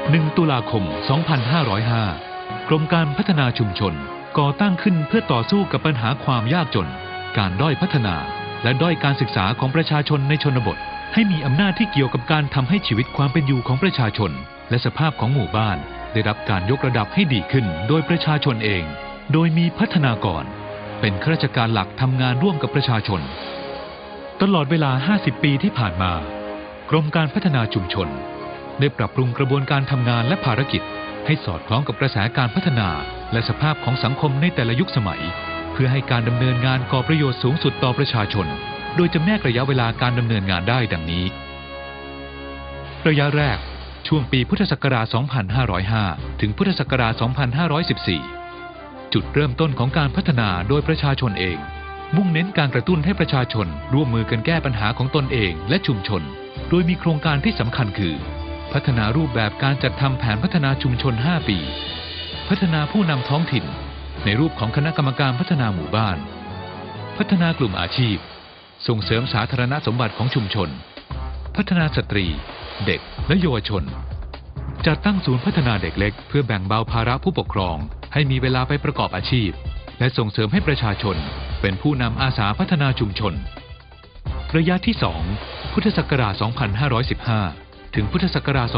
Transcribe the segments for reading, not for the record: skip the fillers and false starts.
1 ตุลาคม 2505 กรมการพัฒนาชุมชนก่อตั้งขึ้นเพื่อต่อสู้กับปัญหาความยากจนการด้อยพัฒนาและด้อยการศึกษาของประชาชนในชนบทให้มีอำนาจที่เกี่ยวกับการทำให้ชีวิตความเป็นอยู่ของประชาชนและสภาพของหมู่บ้านได้รับการยกระดับให้ดีขึ้นโดยประชาชนเองโดยมีพัฒนากรเป็นข้าราชการหลักทำงานร่วมกับประชาชนตลอดเวลา 50 ปีที่ผ่านมากรมการพัฒนาชุมชนได้ปรับปรุงกระบวนการทำงานและภารกิจให้สอดคล้องกับกระแสการพัฒนาและสภาพของสังคมในแต่ละยุคสมัยเพื่อให้การดำเนินงานก่อประโยชน์สูงสุดต่อประชาชนโดยจำแนกระยะเวลาการดำเนินงานได้ดังนี้ระยะแรกช่วงปีพุทธศักราช 2505 ถึงพุทธศักราช 2514 จุดเริ่มต้นของการพัฒนาโดยประชาชนเองมุ่งเน้นการกระตุ้นให้ประชาชนร่วมมือกันแก้ปัญหาของตนเองและชุมชนโดยมีโครงการที่สำคัญคือพัฒนารูปแบบการจัดทำแผนพัฒนาชุมชน 5 ปีพัฒนาผู้นำท้องถิ่นในรูปของคณะกรรมการพัฒนาหมู่บ้านพัฒนากลุ่มอาชีพส่งเสริมสาธารณสมบัติของชุมชนพัฒนาสตรีเด็กและเยาวชนจัดตั้งศูนย์พัฒนาเด็กเล็กเพื่อแบ่งเบาภาระผู้ปกครองให้มีเวลาไปประกอบอาชีพและส่งเสริมให้ประชาชนเป็นผู้นำอาสาพัฒนาชุมชนระยะที่ 2 พุทธศักราช 2515 ถึงพุทธศักราช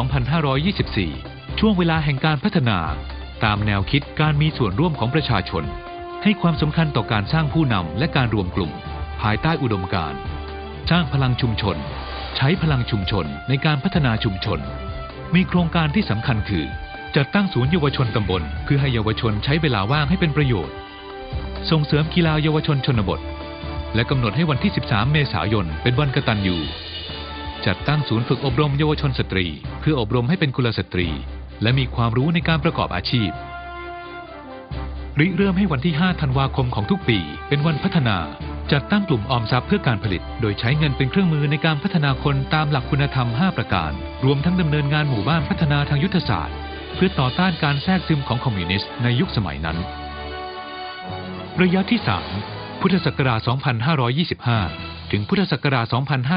2524 ช่วงเวลาแห่งการพัฒนาตามแนวคิดการมีส่วนร่วมของประชาชนให้ความสำคัญต่อการสร้างผู้นำและการรวมกลุ่มภายใต้อุดมการณ์สร้างพลังชุมชนใช้พลังชุมชนในการพัฒนาชุมชนมีโครงการที่สำคัญคือจัดตั้งศูนย์เยาวชนตำบลเพื่อให้เยาวชนใช้เวลาว่างให้เป็นประโยชน์ส่งเสริมกีฬาเยาวชนชนบทและกำหนดให้วันที่ 13 เมษายนเป็นวันกตัญญูจัดตั้งศูนย์ฝึกอบรมเยาวชนสตรีเพื่ออบรมให้เป็นกุลสตรีและมีความรู้ในการประกอบอาชีพริเริ่มให้วันที่ 5 ธันวาคมของทุกปีเป็นวันพัฒนาจัดตั้งกลุ่มออมทรัพย์เพื่อการผลิตโดยใช้เงินเป็นเครื่องมือในการพัฒนาคนตามหลักคุณธรรม 5 ประการรวมทั้งดำเนินงานหมู่บ้านพัฒนาทางยุทธศาสตร์เพื่อต่อต้านการแทรกซึมของคอมมิวนิสต์ในยุคสมัยนั้นระยะที่ 3 พุทธศักราช 2525 ถึงพุทธศักราช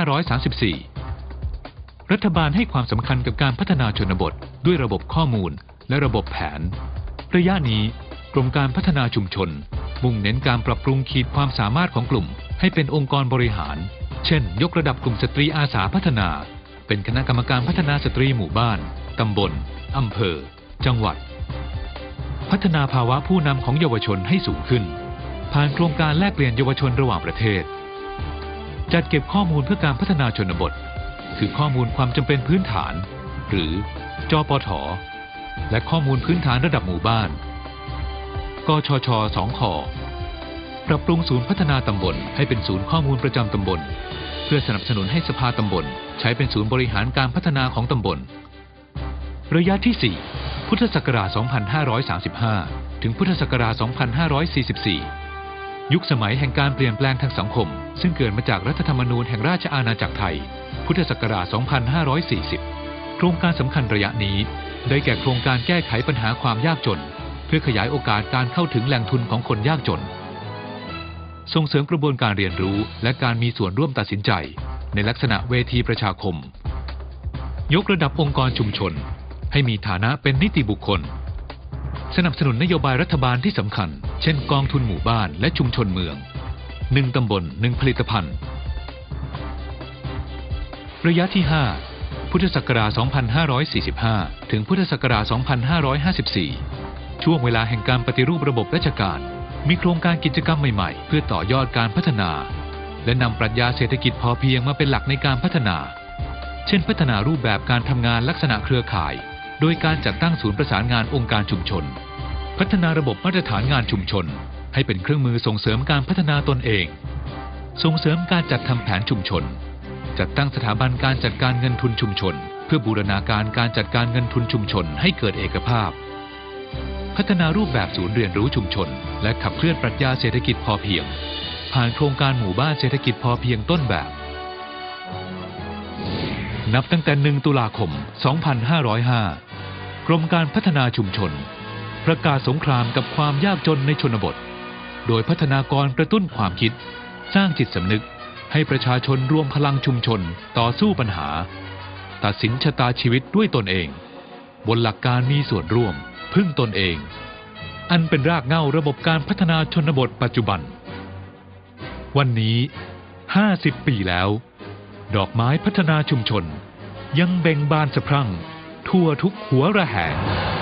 2534 รัฐบาลให้ความสำคัญกับการพัฒนาชนบทด้วยระบบข้อมูลและระบบแผนระยะนี้กรมการพัฒนาชุมชนมุ่งเน้นการปรับปรุงขีดความสามารถของกลุ่มให้เป็นองค์กรบริหารเช่นยกระดับกลุ่มสตรีอาสาพัฒนาเป็นคณะกรรมการพัฒนาสตรีหมู่บ้านตำบลอำเภอจังหวัดพัฒนาภาวะผู้นำของเยาวชนให้สูงขึ้นผ่านโครงการแลกเปลี่ยนเยาวชนระหว่างประเทศจัดเก็บข้อมูลเพื่อการพัฒนาชนบทคือข้อมูลความจำเป็นพื้นฐานหรือจปท.และข้อมูลพื้นฐานระดับหมู่บ้านกชช. 2 ข.ปรับปรุงศูนย์พัฒนาตำบลให้เป็นศูนย์ข้อมูลประจำตำบลเพื่อสนับสนุนให้สภาตำบลใช้เป็นศูนย์บริหารการพัฒนาของตำบลระยะที่ 4 พุทธศักราช 2535 ถึงพุทธศักราช 2544 ยุคสมัยแห่งการเปลี่ยนแปลงทางสังคมซึ่งเกิดมาจากรัฐธรรมนูญแห่งราชอาณาจักรไทยพุทธศักราช 2540 โครงการสำคัญระยะนี้ได้แก่โครงการแก้ไขปัญหาความยากจนเพื่อขยายโอกาสการเข้าถึงแหล่งทุนของคนยากจนส่งเสริมกระบวนการเรียนรู้และการมีส่วนร่วมตัดสินใจในลักษณะเวทีประชาคมยกระดับองค์กรชุมชนให้มีฐานะเป็นนิติบุคคลสนับสนุนนโยบายรัฐบาลที่สำคัญเช่นกองทุนหมู่บ้านและชุมชนเมือง1ตำบล1ผลิตภัณฑ์ระยะที่ 5 พุทธศักราช 2545 ถึงพุทธศักราช 2554 ช่วงเวลาแห่งการปฏิรูประบบราชการมีโครงการกิจกรรมใหม่ๆเพื่อต่อยอดการพัฒนาและนำปรัชญาเศรษฐกิจพอเพียงมาเป็นหลักในการพัฒนาเช่นพัฒนารูปแบบการทำงานลักษณะเครือข่ายโดยการจัดตั้งศูนย์ประสานงานองค์การชุมชนพัฒนาระบบมาตรฐานงานชุมชนให้เป็นเครื่องมือส่งเสริมการพัฒนาตนเองส่งเสริมการจัดทำแผนชุมชนจัดตั้งสถาบันการจัดการเงินทุนชุมชนเพื่อบูรณาการการจัดการเงินทุนชุมชนให้เกิดเอกภาพพัฒนารูปแบบศูนย์เรียนรู้ชุมชนและขับเคลื่อนปรัชญาเศรษฐกิจพอเพียงผ่านโครงการหมู่บ้านเศรษฐกิจพอเพียงต้นแบบนับตั้งแต่ 1 ตุลาคม 2505 กรมการพัฒนาชุมชนประกาศสงครามกับความยากจนในชนบทโดยพัฒนากรกระตุ้นความคิดสร้างจิตสำนึกให้ประชาชนรวมพลังชุมชนต่อสู้ปัญหาตัดสินชะตาชีวิตด้วยตนเองบนหลักการมีส่วนร่วมพึ่งตนเอง อันเป็นรากเหง้าระบบการพัฒนาชนบทปัจจุบันวันนี้50 ปีแล้วดอกไม้พัฒนาชุมชนยังเบ่งบานสะพรั่งทั่วทุกหัวระแหง